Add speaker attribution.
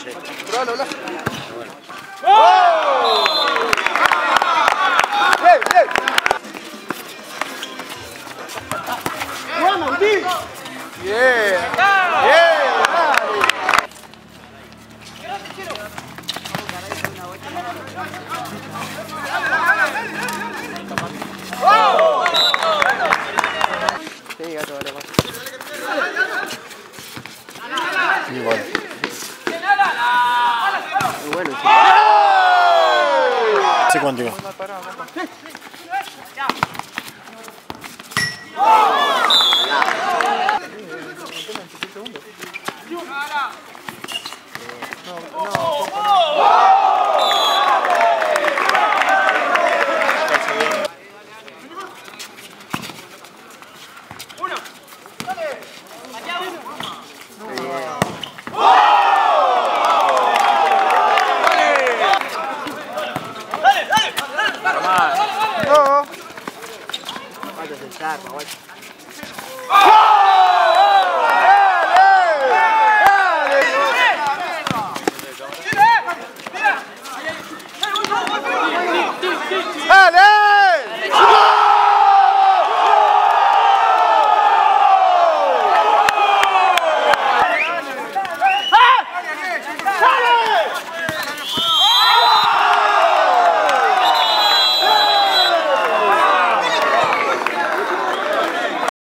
Speaker 1: Probalo, Blas. Bien. Sí, gato, vale más.
Speaker 2: Igual.
Speaker 1: Muy bueno, sí.
Speaker 2: Sí, cuántico.
Speaker 1: No. Vaya a sentar, vaya.